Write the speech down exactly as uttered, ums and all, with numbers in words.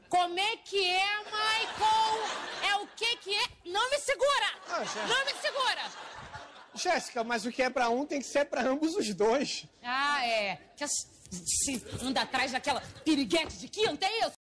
Como é que é, Michael? É o que que é? Não me segura! Ah, Jéssica. Não me segura! Jéssica, mas o que é pra um tem que ser pra ambos os dois. Ah, é. Que as- se anda atrás daquela piriguete de quinta, é isso?